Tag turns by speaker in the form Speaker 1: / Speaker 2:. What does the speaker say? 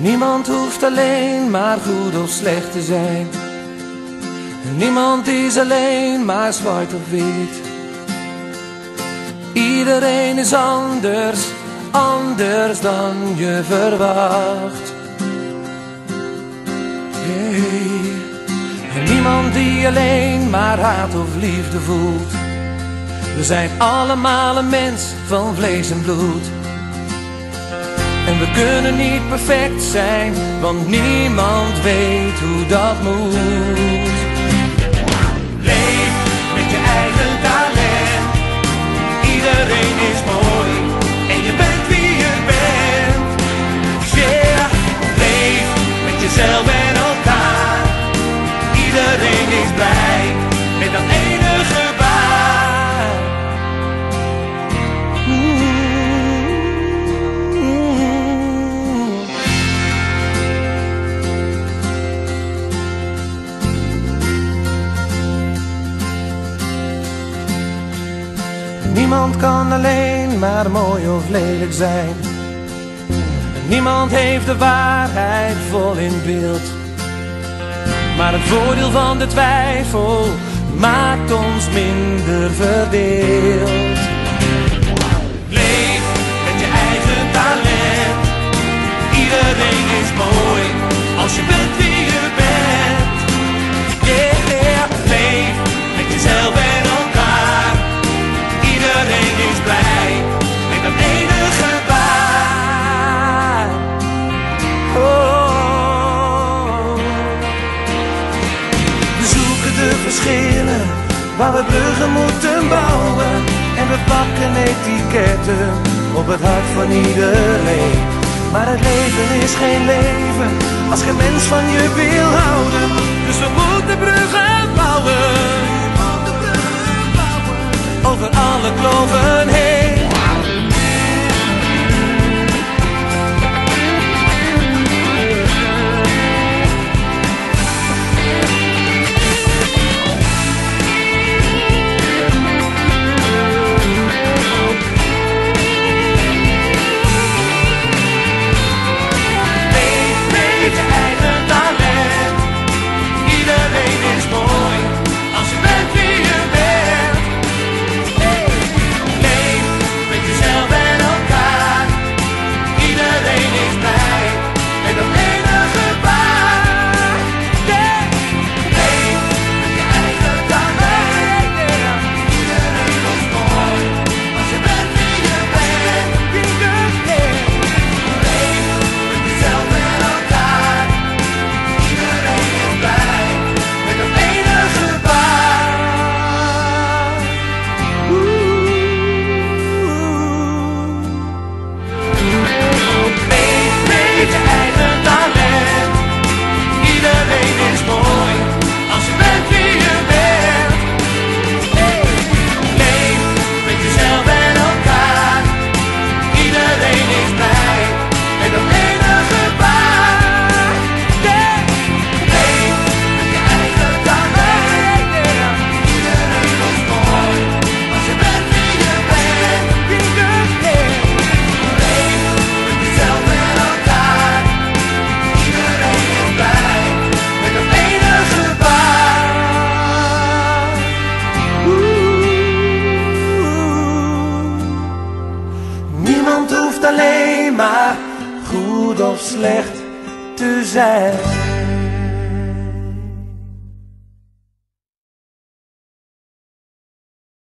Speaker 1: Niemand hoeft alleen maar goed of slecht te zijn. Niemand is alleen maar zwart of wit. Iedereen is anders, anders dan je verwacht. Hey. En niemand die alleen maar haat of liefde voelt. We zijn allemaal een mens van vlees en bloed. En we kunnen niet perfect zijn, want niemand weet hoe dat moet.
Speaker 2: Leef met je eigen talent. Iedereen is mooi en je bent wie je bent. Yeah. Leef met jezelf en elkaar. Iedereen is blij met dat ene gebaar.
Speaker 1: Niemand kan alleen maar mooi of lelijk zijn. Niemand heeft de waarheid vol in beeld. Maar het voordeel van de twijfel maakt ons minder verdeeld.
Speaker 2: Leef met je eigen talent. Iedereen is mooi als je bent wie je bent. Yeah. Leef met jezelf en elkaar. Iedereen is blij met dat ene gebaar.
Speaker 1: Oh. We zoeken de verschillen waar we bruggen moeten bouwen. En we pakken etiketten op het hart van iedereen. Maar het leven is geen leven als geen mens van je wil houden. Dus we moeten bruggen bouwen over alle kloven heen. Niemand hoeft alleen maar goed of slecht te zijn.